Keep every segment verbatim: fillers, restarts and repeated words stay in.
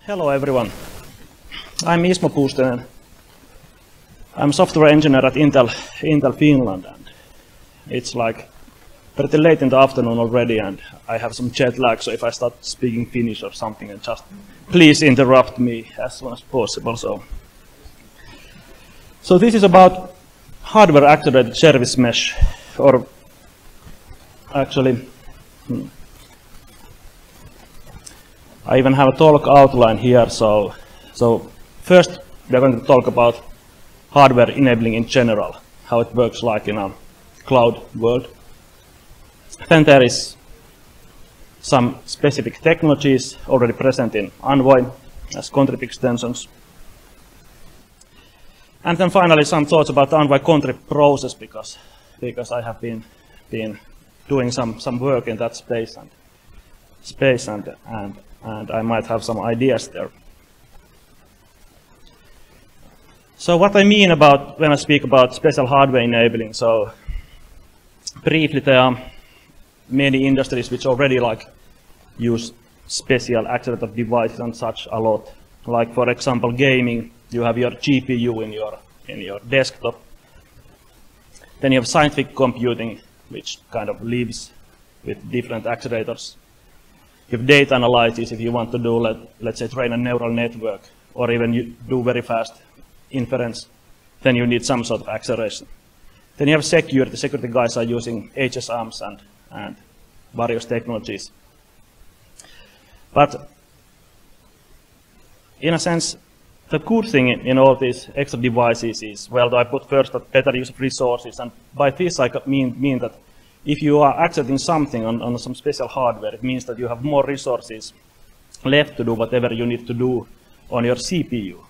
Hello everyone. I'm Ismo Puustinen. I'm a software engineer at Intel, Intel Finland, and it's like pretty late in the afternoon already, and I have some jet lag, so if I start speaking Finnish or something, and just please interrupt me as soon as possible. So, so this is about hardware accelerated service mesh, or actually, hmm. I even have a talk outline here. So, so first we are going to talk about hardware enabling in general, how it works like in a cloud world. Then there is some specific technologies already present in Envoy as contrib extensions. And then finally some thoughts about the Envoy contrib process, because, because I have been, been doing some, some work in that space, and, space and, and, and I might have some ideas there. So what I mean about when I speak about special hardware enabling, so briefly there are many industries which already like use special accelerated devices and such a lot. Like for example gaming, you have your G P U in your, in your desktop. Then you have scientific computing, which kind of lives with different accelerators. You have data analysis if you want to do, let, let's say, train a neural network, or even you do very fast inference, then you need some sort of acceleration. Then you have security. Security guys are using H S Ms and, and various technologies. But in a sense, the good thing in, in all these extra devices is, well, I put first that better use of resources, and by this I mean, mean that if you are accelerating something on, on some special hardware, it means that you have more resources left to do whatever you need to do on your C P U.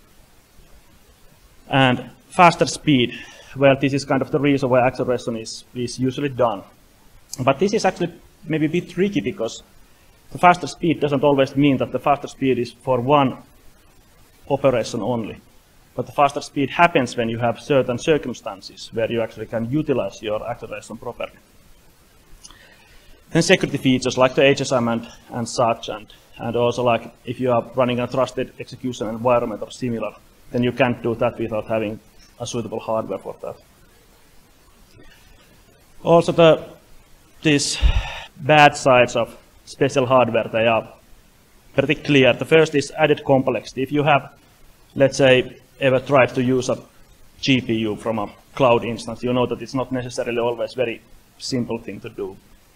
And faster speed, well, this is kind of the reason why acceleration is, is usually done. But this is actually maybe a bit tricky, because the faster speed doesn't always mean that the faster speed is for one operation only. But the faster speed happens when you have certain circumstances where you actually can utilize your acceleration properly. Then security features like the H S M and, and such, and, and also like if you are running a trusted execution environment or similar, then you can't do that without having a suitable hardware for that. Also, the, these bad sides of special hardware, they are pretty clear. The first is added complexity. If you have, let's say, ever tried to use a G P U from a cloud instance, you know that it's not necessarily always a very simple thing to do.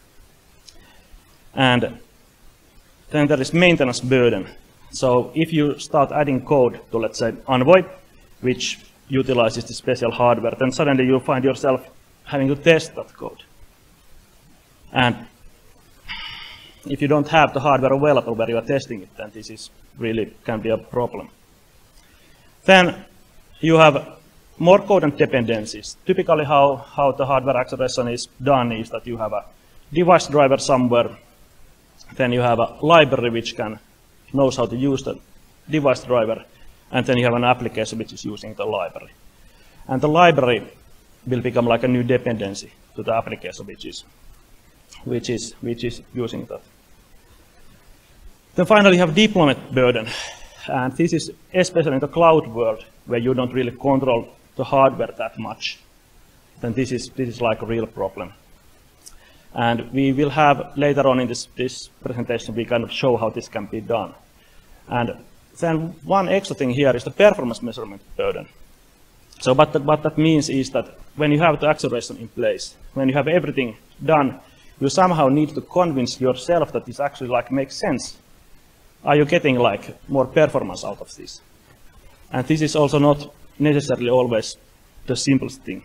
And then there is maintenance burden. So if you start adding code to, let's say, Envoy, which utilizes the special hardware, then suddenly you find yourself having to test that code. And if you don't have the hardware available where you are testing it, then this is really can be a problem. Then you have more code and dependencies. Typically how, how the hardware acceleration is done is that you have a device driver somewhere, then you have a library which can knows how to use the device driver, and then you have an application which is using the library. And the library will become like a new dependency to the application which is, which is, which is using that. Then finally you have deployment burden. And this is especially in the cloud world where you don't really control the hardware that much. Then this is, this is like a real problem. And we will have later on in this, this presentation, we kind of show how this can be done. And then one extra thing here is the performance measurement burden. So what that, what that means is that when you have the acceleration in place, when you have everything done, you somehow need to convince yourself that this actually like makes sense. Are you getting like more performance out of this? And this is also not necessarily always the simplest thing.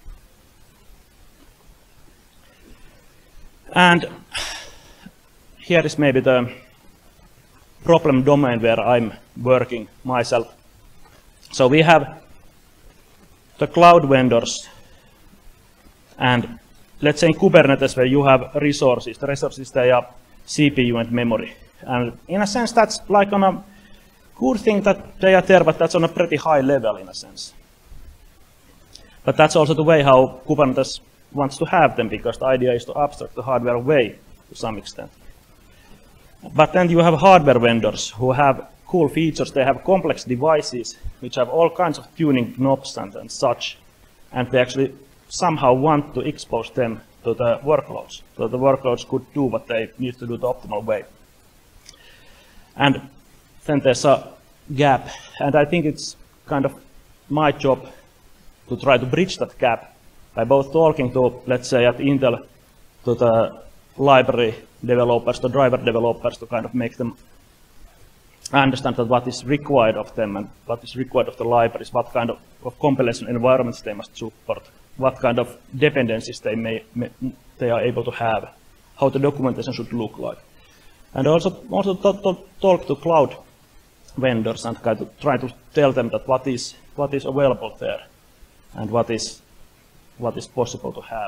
And here is maybe the problem domain where I'm working myself. So we have the cloud vendors, and let's say in Kubernetes where you have resources. The resources, they are C P U and memory. And in a sense, that's like on a good thing that they are there, but that's on a pretty high level in a sense. But that's also the way how Kubernetes wants to have them, because the idea is to abstract the hardware away to some extent. But then you have hardware vendors who have cool features. They have complex devices which have all kinds of tuning knobs and, and such, and they actually somehow want to expose them to the workloads, so the workloads could do what they need to do the optimal way. And then there's a gap, and I think it's kind of my job to try to bridge that gap by both talking to, let's say at Intel, to the library developers, to driver developers, to kind of make them understand that what is required of them and what is required of the libraries, what kind of, of compilation environments they must support, what kind of dependencies they may, may they are able to have, how the documentation should look like, and also also to, to talk to cloud vendors and kind of try to tell them that what is what is available there and what is what is possible to have.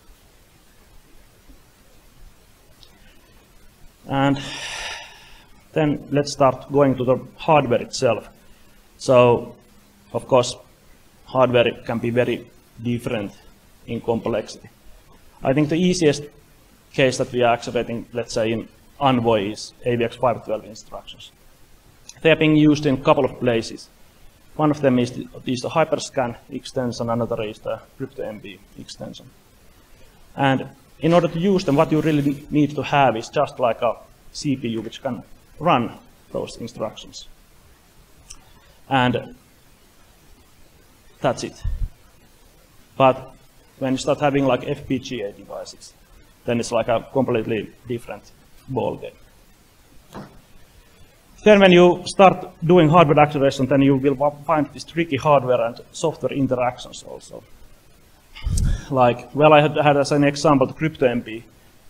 And then let's start going to the hardware itself. So, of course, hardware can be very different in complexity. I think the easiest case that we are accelerating, let's say in Envoy, is A V X five twelve instructions. They are being used in a couple of places. One of them is the, is the Hyperscan extension, another is the CryptoMb extension. And in order to use them, what you really need to have is just like a C P U which can run those instructions. And that's it. But when you start having like F P G A devices, then it's like a completely different ballgame. Then when you start doing hardware acceleration, then you will find these tricky hardware and software interactions also. Like, well, I had, had as an example the CryptoMb.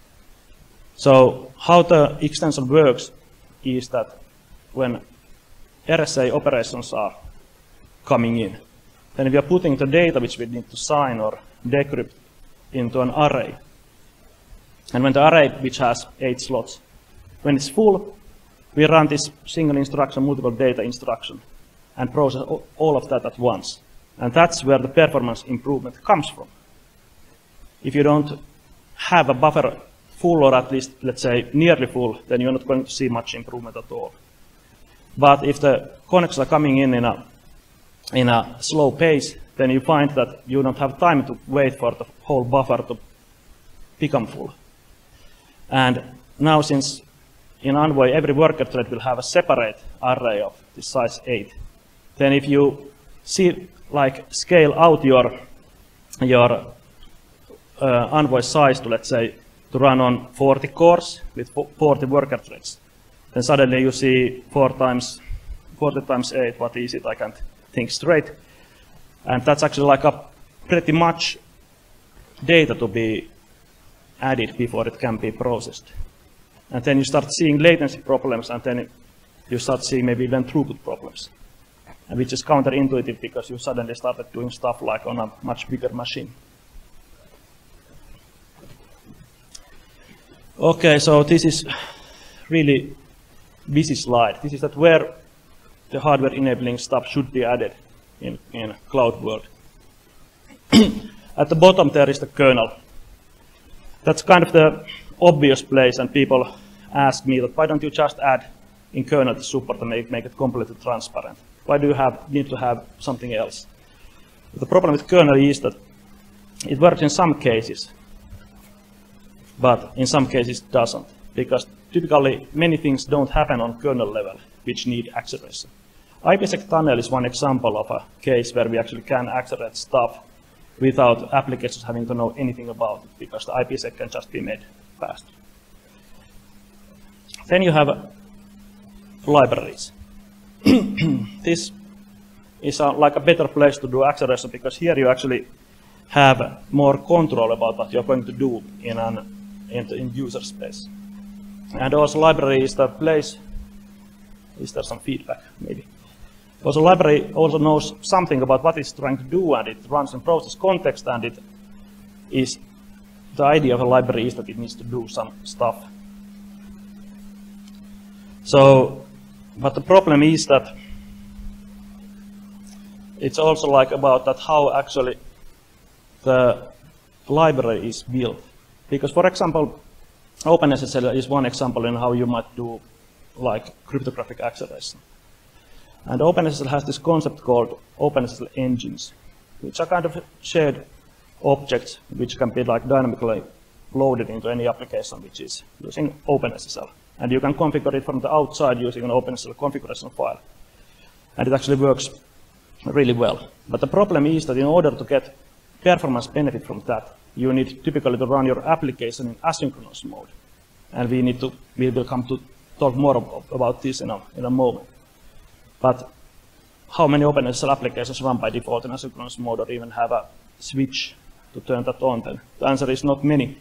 So how the extension works is that when R S A operations are coming in, then we are putting the data which we need to sign or decrypt into an array. And when the array, which has eight slots, when it's full, we run this single instruction, multiple data instruction, and process all of that at once. And that's where the performance improvement comes from. If you don't have a buffer full, or at least, let's say, nearly full, then you're not going to see much improvement at all. But if the connects are coming in in a, in a slow pace, then you find that you don't have time to wait for the whole buffer to become full. And now, since in Envoy every worker thread will have a separate array of this size eight, then if you see, like, scale out your, your uh, Envoy size to, let's say, to run on forty cores with forty worker threads, then suddenly you see four times, forty times eight, what is it? I can't think straight. And that's actually like a pretty much data to be added before it can be processed. And then you start seeing latency problems, and then you start seeing maybe even throughput problems, and which is counterintuitive because you suddenly started doing stuff like on a much bigger machine. Okay, so this is really busy slide. This is that where the hardware enabling stuff should be added in, in a cloud world. At the bottom there is the kernel. That's kind of the obvious place, and people ask me that why don't you just add in kernel the support and make, make it completely transparent? Why do you have, need to have something else? The problem with kernel is that it works in some cases, but in some cases it doesn't, because typically many things don't happen on kernel level which need acceleration. IPsec tunnel is one example of a case where we actually can accelerate stuff without applications having to know anything about it, because the IPsec can just be made faster. Then you have uh, libraries. This is a, like a better place to do acceleration, because here you actually have more control about what you're going to do in an in, in user space. And also library is the place, is there some feedback maybe? Also library also knows something about what it's trying to do, and it runs in process context, and it is, the idea of a library is that it needs to do some stuff. So, but the problem is that it's also like about that how actually the library is built. Because, for example, OpenSSL is one example in how you might do like cryptographic acceleration. And OpenSSL has this concept called OpenSSL engines, which are kind of shared objects which can be like dynamically loaded into any application which is using OpenSSL. And you can configure it from the outside using an OpenSSL configuration file. And it actually works really well. But the problem is that in order to get performance benefit from that, you need typically to run your application in asynchronous mode. And we need to, we will come to talk more about this in a, in a moment. But how many OpenSSL applications run by default in asynchronous mode or even have a switch to turn that on? Then the answer is not many.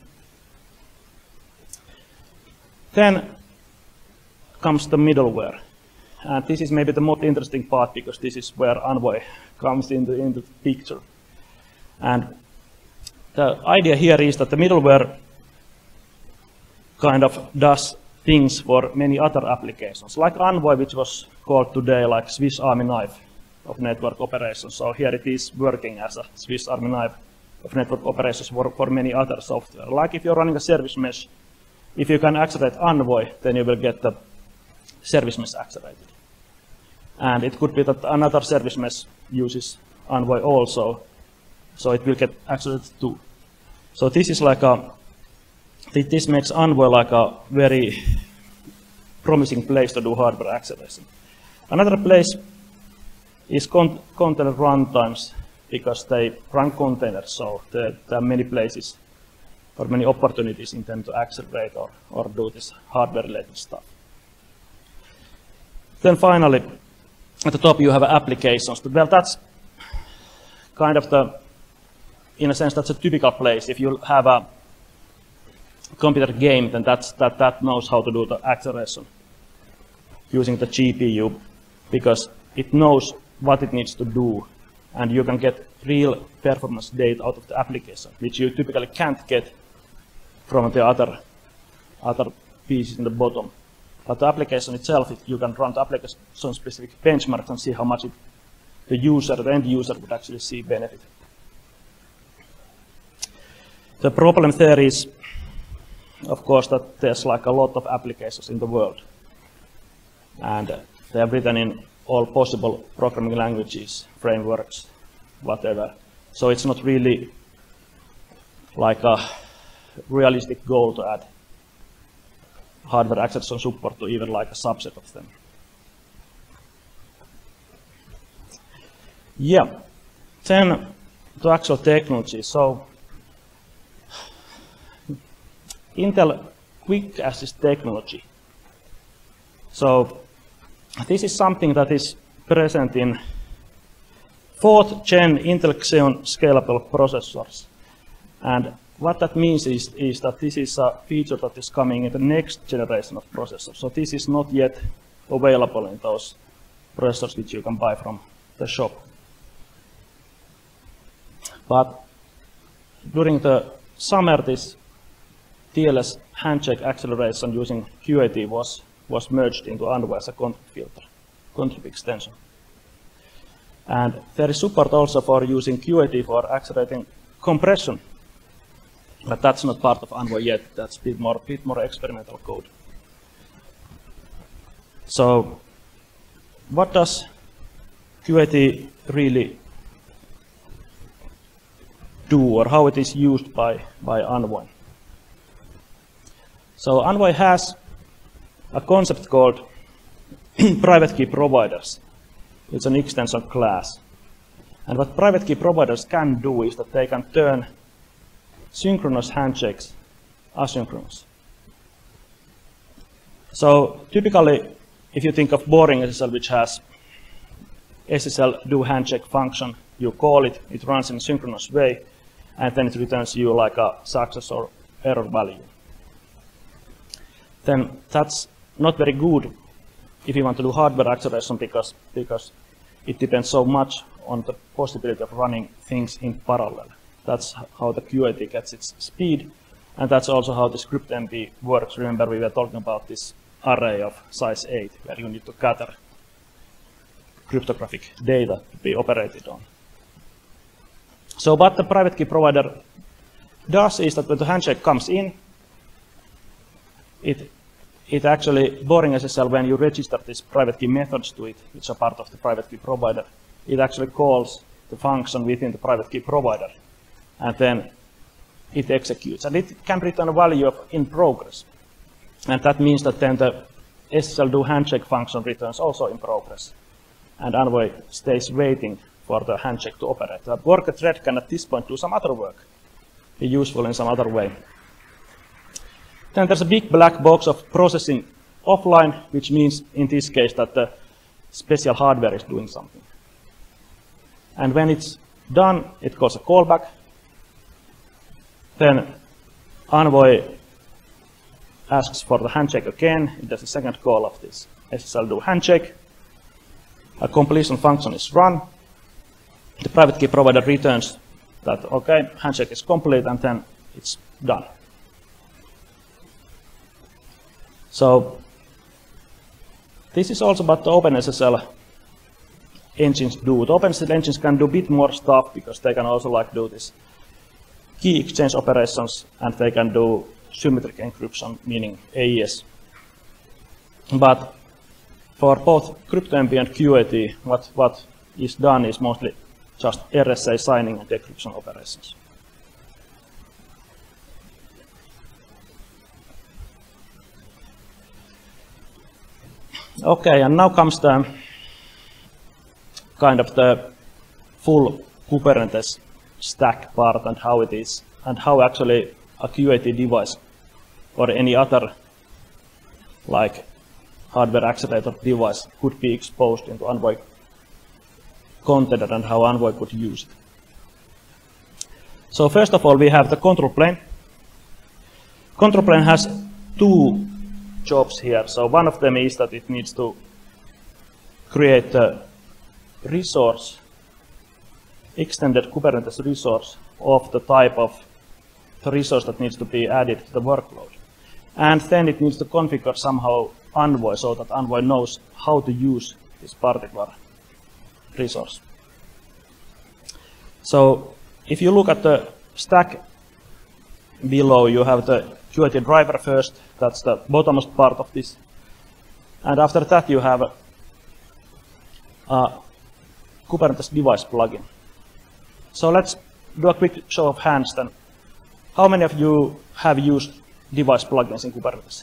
Then comes the middleware. And this is maybe the most interesting part because this is where Envoy comes into, into the picture. And the idea here is that the middleware kind of does things for many other applications, like Envoy, which was called today like Swiss Army knife of network operations. So here it is working as a Swiss Army knife of network operations for, for many other software. Like if you're running a service mesh, if you can accelerate Envoy, then you will get the service mesh accelerated. And it could be that another service mesh uses Envoy also, so it will get accelerated too. So this is like a, this makes Envoy like a very promising place to do hardware acceleration. Another place is con container runtimes, because they run containers, so there, there are many places or many opportunities in them to accelerate or, or do this hardware-related stuff. Then finally, at the top you have applications. Well, that's kind of the, in a sense, that's a typical place. If you have a computer game, then that's, that, that knows how to do the acceleration using the G P U, because it knows what it needs to do, and you can get real performance data out of the application, which you typically can't get from the other, other pieces in the bottom. But the application itself, it, you can run the application-specific benchmarks and see how much it, the user, the end user, would actually see benefit. The problem there is, of course, that there's like a lot of applications in the world, and they are written in all possible programming languages, frameworks, whatever. So it's not really like a realistic goal to add hardware acceleration support to even like a subset of them. Yeah, then to actual technology. So Intel Quick Assist technology. So this is something that is present in fourth gen Intel Xeon scalable processors. And what that means is, is that this is a feature that is coming in the next generation of processors. So this is not yet available in those processors which you can buy from the shop. But during the summer, this T L S handshake acceleration using Q A T was, was merged into Envoy as a contrib filter, contrib extension. And there is support also for using Q A T for accelerating compression. But that's not part of Envoy yet. That's a bit more, bit more experimental code. So what does Q A T really do, or how it is used by, by Envoy? So Envoy has a concept called private key providers. It's an extension class. And what private key providers can do is that they can turn synchronous handshakes asynchronous. So typically, if you think of boring S S L, which has S S L do handshake function, you call it, it runs in a synchronous way, and then it returns you like a success or error value. Then that's not very good if you want to do hardware acceleration, because, because it depends so much on the possibility of running things in parallel. That's how the Q A T gets its speed, and that's also how this CryptoMb works. Remember, we were talking about this array of size eight, where you need to gather cryptographic data to be operated on. So what the private key provider does is that when the handshake comes in, it it actually, boring S S L, when you register these private key methods to it, which are part of the private key provider, it actually calls the function within the private key provider, and then it executes. And it can return a value of in progress. And that means that then the S S L do handshake function returns also in progress. And Envoy stays waiting for the handshake to operate. The worker thread can at this point do some other work, be useful in some other way. Then there's a big black box of processing offline, which means in this case that the special hardware is doing something. And when it's done, it calls a callback. Then Envoy asks for the handshake again. It does a second call of this S S L do handshake. A completion function is run. The private key provider returns that, okay, handshake is complete, and then it's done. So this is also what the OpenSSL engines do. The OpenSSL engines can do a bit more stuff because they can also like do this key exchange operations, and they can do symmetric encryption, meaning A E S. But for both CryptoMb and Q A T, what, what is done is mostly just R S A signing and decryption operations. Okay, and now comes the kind of the full Kubernetes stack part and how it is, and how actually a Q A T device or any other like hardware accelerator device could be exposed into Envoy container and how Envoy could use it. So first of all, we have the control plane. Control plane has two jobs here. So one of them is that it needs to create a resource, extended Kubernetes resource of the type of the resource that needs to be added to the workload. And then it needs to configure somehow Envoy so that Envoy knows how to use this particular resource. So if you look at the stack below, you have the Q A T driver first. That's the bottommost part of this. And after that you have a, a Kubernetes device plugin. So let's do a quick show of hands then. How many of you have used device plugins in Kubernetes?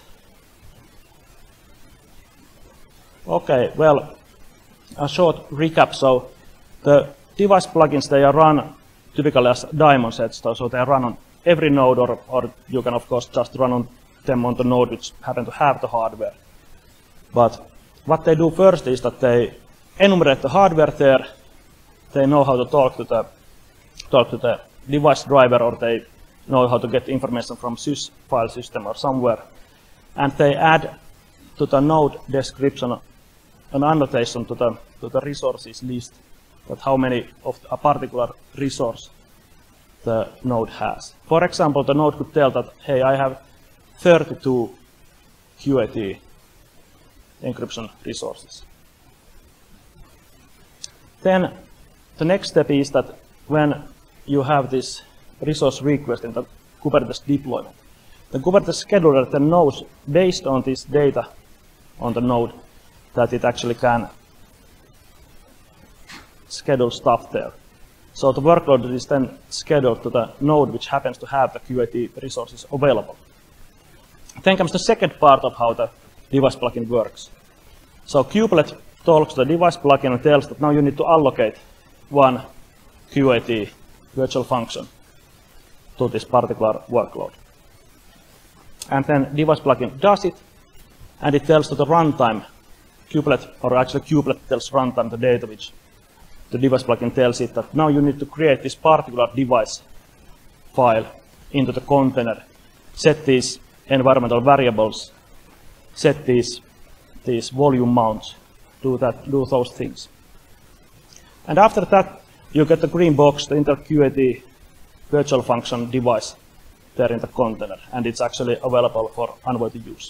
Okay, well, a short recap. So the device plugins, they are run typically as daemon sets, so they are run on every node, or, or you can of course just run on them on the node which happen to have the hardware. But what they do first is that they enumerate the hardware there. They know how to talk to the talk to the device driver, or they know how to get information from sys file system or somewhere, and they add to the node description an annotation to the to the resources list, that how many of a particular resource the node has. For example, the node could tell that, hey, I have thirty-two Q A T encryption resources. Then the next step is that when you have this resource request in the Kubernetes deployment, the Kubernetes scheduler then knows, based on this data on the node, that it actually can schedule stuff there. So the workload is then scheduled to the node which happens to have the Q A T resources available. Then comes the second part of how the device plugin works. So kubelet talks to the device plugin and tells that now you need to allocate one Q A T virtual function to this particular workload. And then device plugin does it, and it tells to the runtime, kubelet, or actually kubelet tells runtime the data which the device plugin tells it that now you need to create this particular device file into the container, set these environmental variables, set these, these volume mounts, do, that, do those things. And after that, you get the green box, the inter Q A T virtual function device there in the container, and it's actually available for Envoy to use.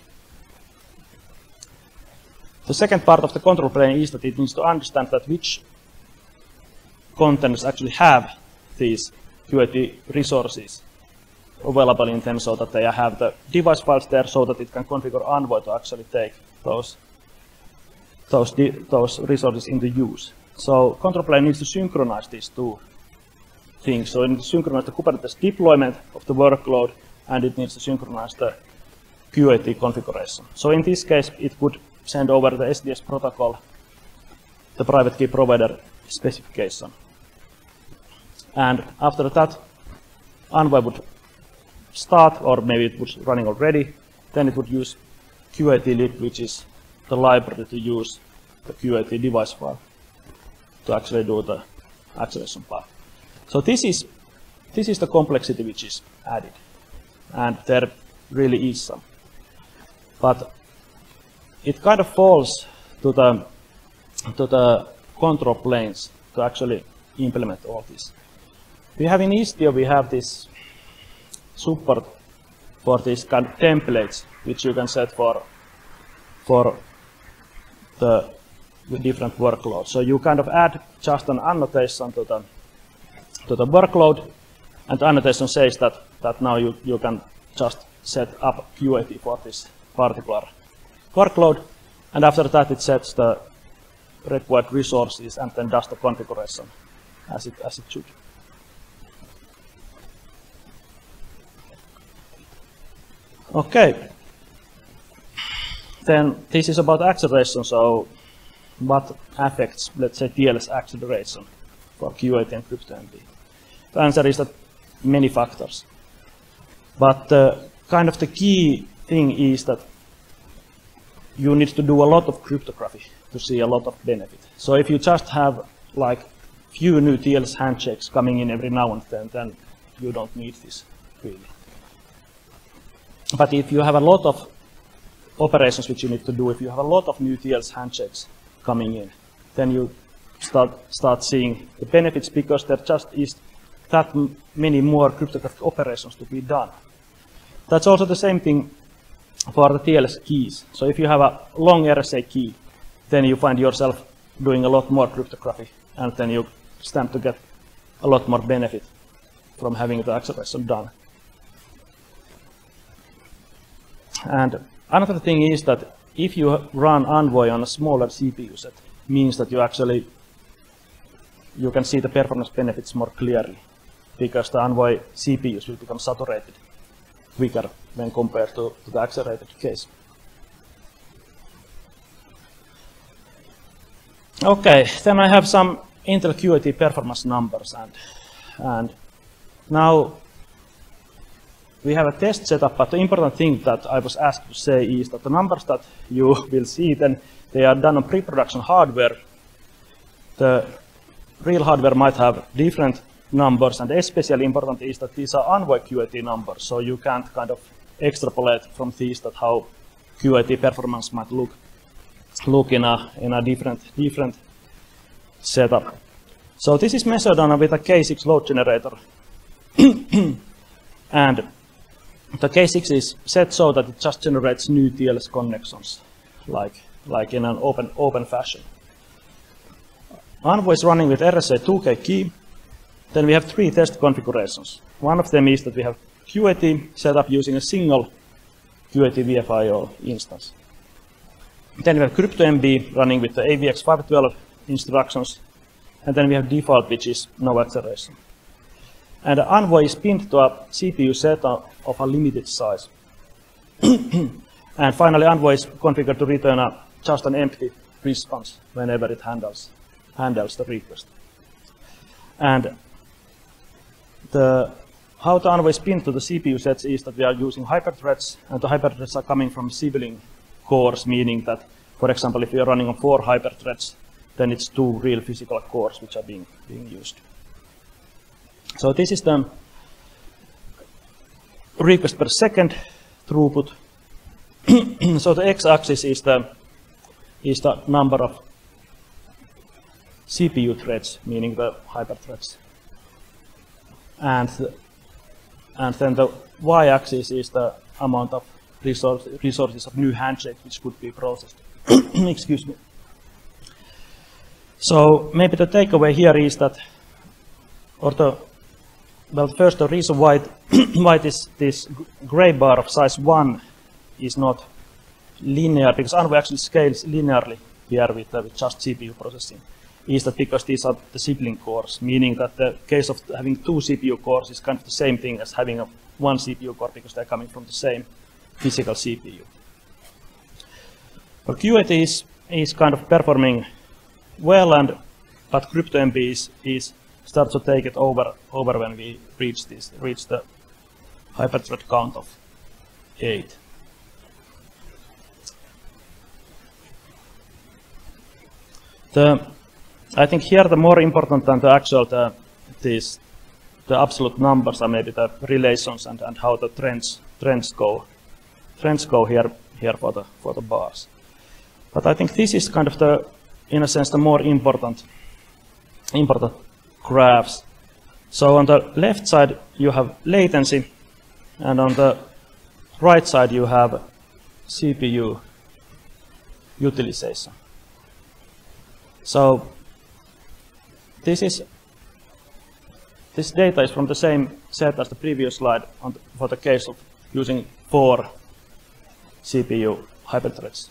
The second part of the control plane is that it needs to understand that which containers actually have these Q A T resources available in them so that they have the device files there so that it can configure Envoy to actually take those, those, those resources into use. So control plane needs to synchronize these two things. So it needs to synchronize the Kubernetes deployment of the workload, and it needs to synchronize the Q A T configuration. So in this case, it would send over the S D S protocol, the private key provider specification. And after that, Envoy would start, or maybe it was running already. Then it would use Q A T lib, which is the library to use the Q A T device file to actually do the acceleration part. So this is this is the complexity which is added, and there really is some. But it kind of falls to the to the control planes to actually implement all this. We have in Istio, we have this support for these kind of templates which you can set for for the, the different workloads. So you kind of add just an annotation to the to the workload, and the annotation says that that now you you can just set up Q A T for this particular workload, and after that it sets the required resources and then does the configuration as it as it should. Okay. Then this is about acceleration. So what affects, let's say, T L S acceleration for Q A T and CryptoMb? The answer is that many factors. But uh, kind of the key thing is that you need to do a lot of cryptography to see a lot of benefit. So if you just have like few new T L S handshakes coming in every now and then, then you don't need this really. But if you have a lot of operations which you need to do, if you have a lot of new T L S handshakes coming in, then you start start seeing the benefits, because there just is that many more cryptographic operations to be done. That's also the same thing for the T L S keys. So if you have a long R S A key, then you find yourself doing a lot more cryptography, and then you stand to get a lot more benefit from having the acceleration done. And another thing is that if you run Envoy on a smaller C P U set, means that you actually you can see the performance benefits more clearly, because the Envoy C P Us will become saturated quicker when compared to, to the accelerated case. Okay, then I have some Intel Q A T performance numbers, and and now we have a test setup, but the important thing that I was asked to say is that the numbers that you will see, then they are done on pre-production hardware. The real hardware might have different numbers, and especially important is that these are Envoy Q A T numbers, so you can't kind of extrapolate from these that how Q A T performance might look look in a in a different different setup. So this is measured on a, with a K six load generator, and the K six is set so that it just generates new T L S connections, like like in an open open fashion. Envoy is running with R S A two K key. Then we have three test configurations. One of them is that we have Q A T set up using a single Q A T V F I O instance. Then we have CryptoMb running with the A V X five twelve instructions. And then we have default, which is no acceleration. And Envoy is pinned to a C P U set of a limited size. And finally, Envoy is configured to return a, just an empty response whenever it handles, handles the request. And the, how the Envoy is pinned to the C P U sets is that we are using hyperthreads, and the hyperthreads are coming from sibling cores, meaning that, for example, if you're running on four hyperthreads, then it's two real physical cores which are being, being used. So this is the request per second throughput. So the x-axis is the is the number of C P U threads, meaning the hyperthreads, and the, and then the y-axis is the amount of resource, resources of new handshakes which could be processed. Excuse me. So maybe the takeaway here is that, or the well, first the reason why, it, why this, this gray bar of size one is not linear, because Envoy actually scales linearly here with, uh, with just C P U processing, is that because these are the sibling cores, meaning that the case of having two C P U cores is kind of the same thing as having a one C P U core, because they're coming from the same physical C P U. But Q A T is, is kind of performing well, and but CryptoMb is, is start to take it over over when we reach this reach the hyperthread count of eight. The I think here the more important than the actual the these the absolute numbers are maybe the relations and, and how the trends trends go trends go here here for the for the bars. But I think this is kind of the, in a sense, the more important important graphs. So on the left side you have latency, and on the right side you have C P U utilization. So this is this data is from the same set as the previous slide on the, for the case of using four C P U hyperthreads.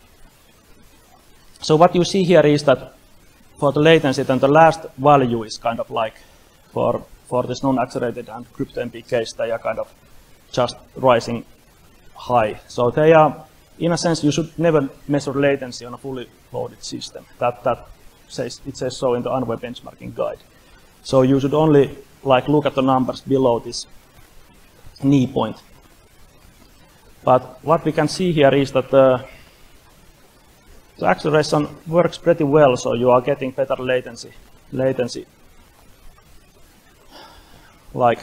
So what you see here is that for the latency, then the last value is kind of like for for this non-accelerated and CryptoMb case, they are kind of just rising high. So they are, in a sense, you should never measure latency on a fully loaded system. That that says it says so in the Envoy benchmarking guide. So you should only like look at the numbers below this knee point. But what we can see here is that the, the acceleration works pretty well, so you are getting better latency. Latency, like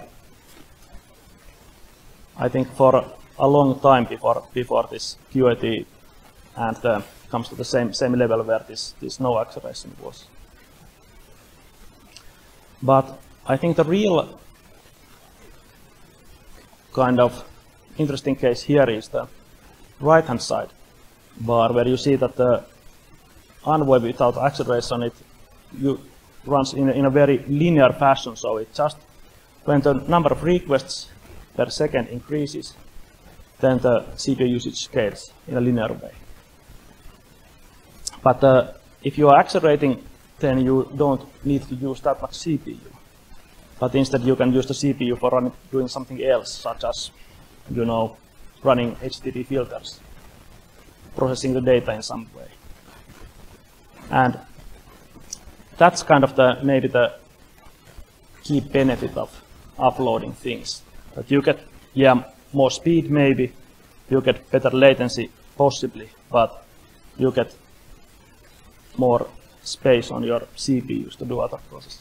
I think for a long time before before this Q A T and uh, comes to the same same level where this this no acceleration was. But I think the real kind of interesting case here is the right-hand side bar, where you see that the Envoy without acceleration, it you runs in a, in a very linear fashion. So it just, when the number of requests per second increases, then the C P U usage scales in a linear way. But uh, if you are accelerating, then you don't need to use that much C P U. But instead you can use the C P U for running, doing something else, such as, you know, running H T T P filters, processing the data in some way. And that's kind of the maybe the key benefit of uploading things. That you get, yeah, more speed maybe, you get better latency possibly, but you get more space on your C P Us to do other processes.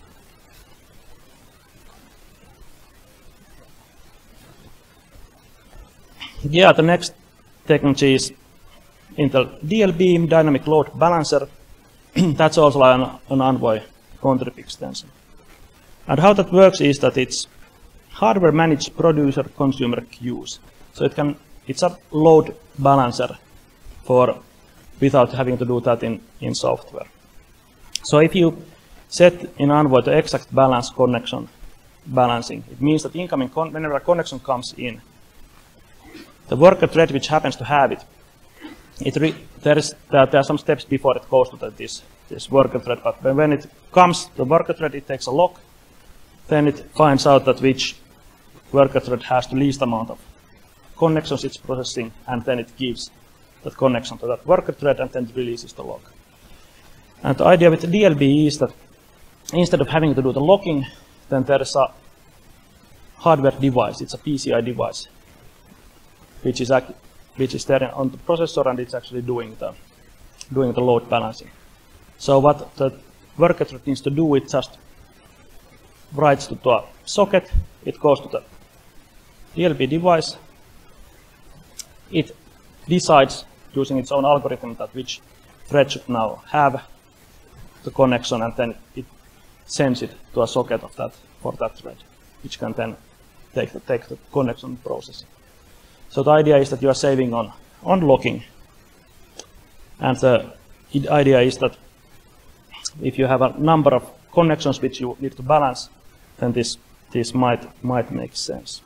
Yeah, the next technology is Intel D L B, Dynamic Load Balancer. That's also an, an Envoy contrib extension. And how that works is that it's hardware managed producer consumer queues. So it can it's a load balancer for without having to do that in, in software. So if you set in Envoy the exact balance connection balancing, it means that incoming con whenever a connection comes in, the worker thread which happens to have it, it re there is there, there are some steps before it goes to the, this this worker thread. But when, when it comes to the worker thread, it takes a log. Then it finds out that which worker thread has the least amount of connections it's processing, and then it gives that connection to that worker thread, and then it releases the log. And the idea with the D L B is that instead of having to do the logging, then there is a hardware device. It's a P C I device, which is which is there on the processor, and it's actually doing the doing the load balancing. So what the worker thread needs to do, it just writes to the socket. It goes to the D L B device. It decides using its own algorithm that which thread should now have the connection, and then it sends it to a socket of that for that thread, which can then take the, take the connection processing. So the idea is that you are saving on, on logging. And the idea is that if you have a number of connections which you need to balance, then this this might might make sense.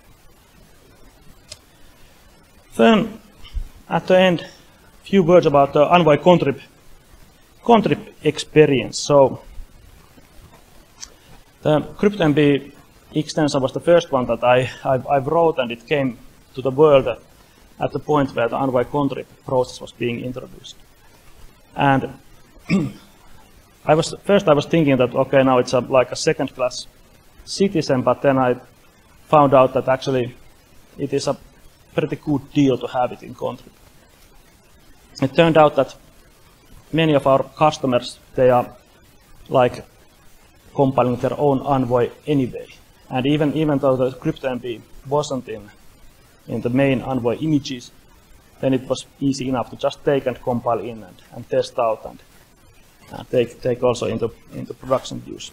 Then, at the end, few words about the Envoy contrib contrib experience. So, the CryptoMb extension was the first one that I I've, I've wrote, and it came to the world at, at the point where the Envoy contrib process was being introduced. And I was first I was thinking that okay, now it's a, like a second-class citizen, but then I found out that actually it is a pretty good deal to have it in contrib. It turned out that many of our customers, they are like compiling their own Envoy anyway, and even even though the CryptoMb wasn't in in the main Envoy images, then it was easy enough to just take and compile in and, and test out and, and take take also into into production use.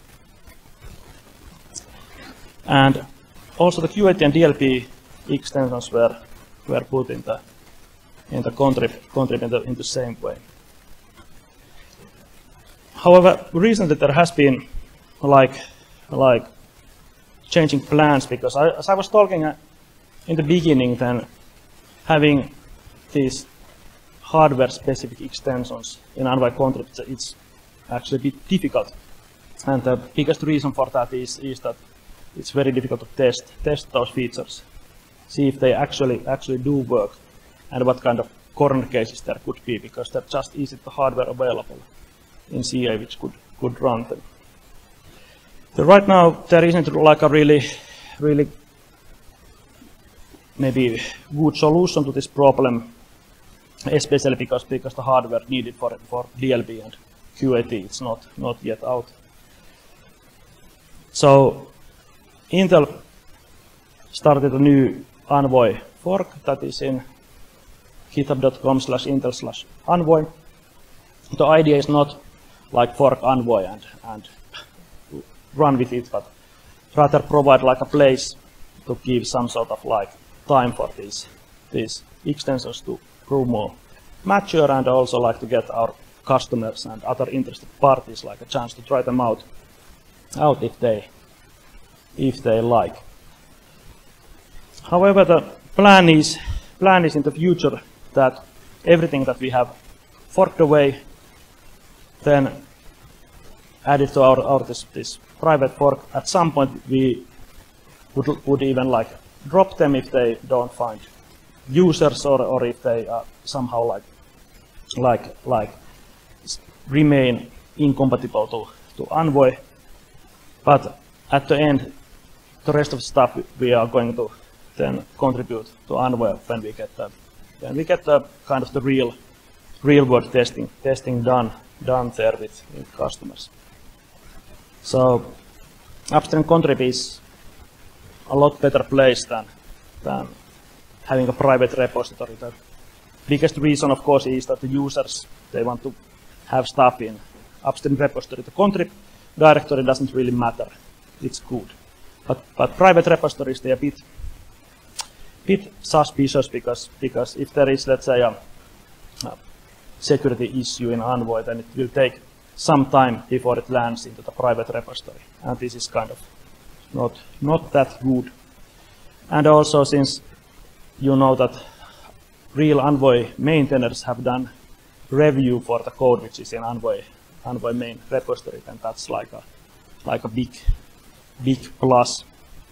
And also the Q A T and D L B extensions were were put in the in the contrib contrib in the in the same way. However, recently there has been like like changing plans, because I, as I was talking uh, in the beginning, then having these hardware-specific extensions in Envoy contrib, it's actually a bit difficult, and the biggest reason for that is is that it's very difficult to test test those features, see if they actually actually do work, and what kind of corner cases there could be, because there just isn't the hardware available in C A which could could run them. So right now there isn't like a really really maybe good solution to this problem, especially because because the hardware needed for for D L B and Q A T it's not not yet out. So Intel started a new Envoy fork that is in github dot com slash intel slash envoy. The idea is not like fork Envoy and, and run with it, but rather provide like a place to give some sort of like time for these, these extensions to grow more mature, and also like to get our customers and other interested parties like a chance to try them out, out if they, if they like. However, the plan is, plan is in the future that everything that we have forked away, then added to our, our this, this private fork, at some point we would, would even like drop them if they don't find users, or, or if they uh, somehow like like like remain incompatible to, to Envoy. But at the end, the rest of the stuff we are going to then contribute to Envoy when we get the when we get the kind of the real real world testing testing done done there with, with customers. So upstream contrib is a lot better place than than having a private repository. The biggest reason, of course, is that the users, they want to have stuff in upstream repository. The contrib directory doesn't really matter. It's good. But, but private repositories, they are a bit, bit suspicious, because, because if there is, let's say, a, a security issue in Envoy, then it will take some time before it lands into the private repository. And this is kind of not, not that good. And also, since you know that real Envoy maintainers have done review for the code which is in Envoy, Envoy main repository, and that's like a like a big big plus.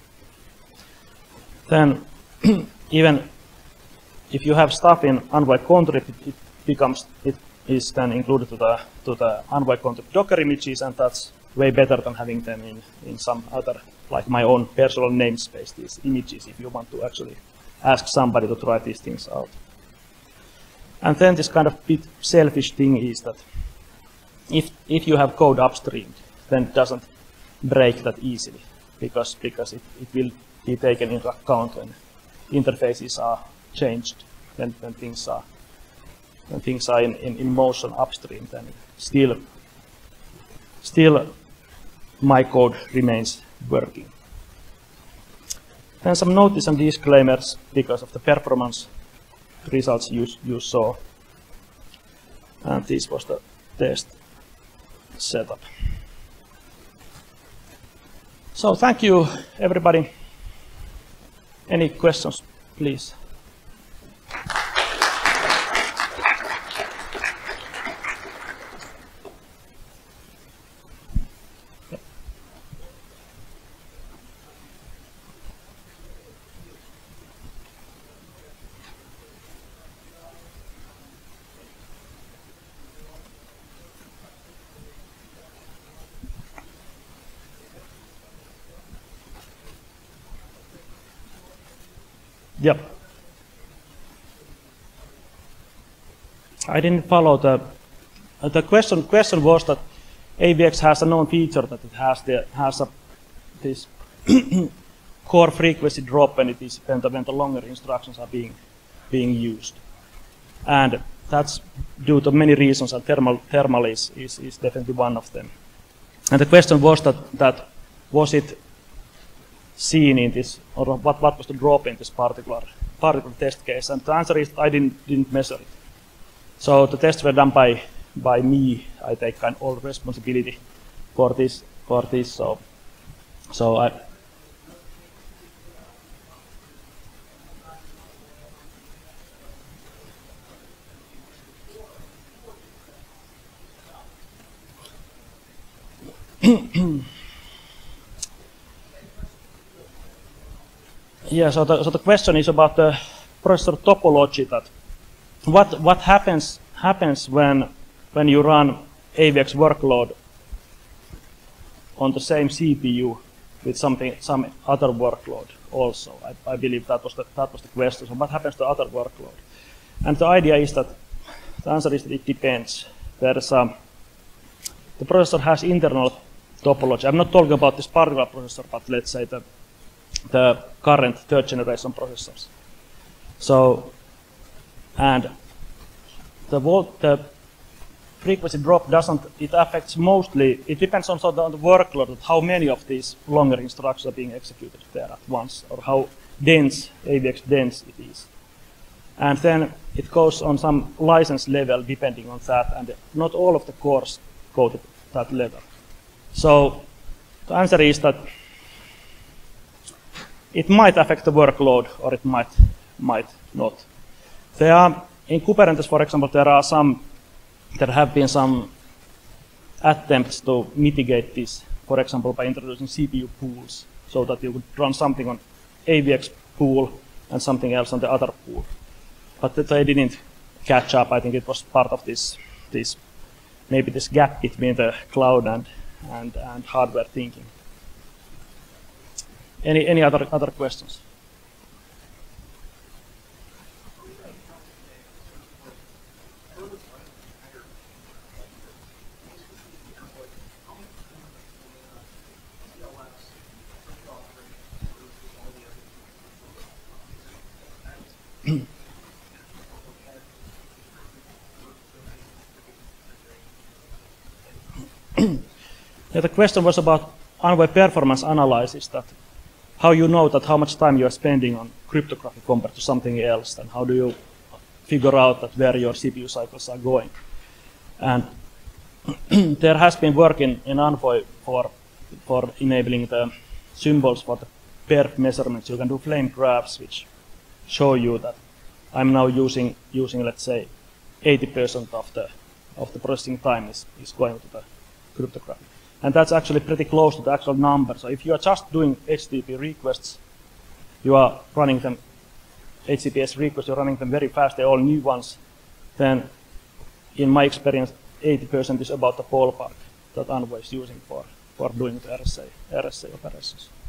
Then even if you have stuff in Envoy contrib, it, it becomes it is then included to the to the Envoy contrib Docker images, and that's way better than having them in in some other, like my own personal namespace, these images, if you want to actually ask somebody to try these things out. And then this kind of bit selfish thing is that if if you have code upstreamed, then it doesn't break that easily, because because it, it will be taken into account when interfaces are changed, when, when things are when things are in, in, in motion upstream, then still still my code remains working. Then some notice and disclaimers because of the performance results you, you saw. And this was the test setup. So thank you, everybody. Any questions, please? Yep. I didn't follow the uh, the question. Question was that A V X has a known feature that it has the has a this core frequency drop when it is when the, when the longer instructions are being being used, and that's due to many reasons. And thermal thermal is is, is definitely one of them. And the question was that that was it seen in this, or what, what was the drop in this particular, particular test case? And the answer is I didn't, didn't measure it. So the tests were done by, by me. I take kind of all responsibility for this, for this. So, so I, yeah, so the, so the question is about the processor topology. That what what happens happens when when you run A V X workload on the same C P U with something some other workload also. I, I believe that was the that was the question. So what happens to other workload? And the idea is that the answer is that it depends. There's a, the processor has internal topology. I'm not talking about this particular processor, but let's say the the current third generation processors. So, and the volt, the frequency drop doesn't, it affects mostly, it depends also on the workload, how many of these longer instructions are being executed there at once, or how dense, A V X dense it is. And then it goes on some license level depending on that, and not all of the cores go to that level. So the answer is that it might affect the workload, or it might might not. There are, in Kubernetes, for example, there are some, there have been some attempts to mitigate this, for example, by introducing C P U pools, so that you could run something on A V X pool and something else on the other pool. But they didn't catch up. I think it was part of this, this maybe this gap between the cloud and and, and hardware thinking. Any any other other questions? Yeah, the question was about Envoy performance analysis, that how you know that how much time you are spending on cryptography compared to something else, and how do you figure out that where your C P U cycles are going. And there has been work in, in Envoy for, for enabling the symbols for the perf measurements. You can do flame graphs which show you that I'm now using, using let's say, eighty percent of the, of the processing time is, is going to the cryptography. And that's actually pretty close to the actual number. So if you are just doing H T T P requests, you are running them, H T T P S requests, you're running them very fast, they're all new ones, then in my experience, eighty percent is about the ballpark that Envoy is using for, for doing the R S A, R S A operations.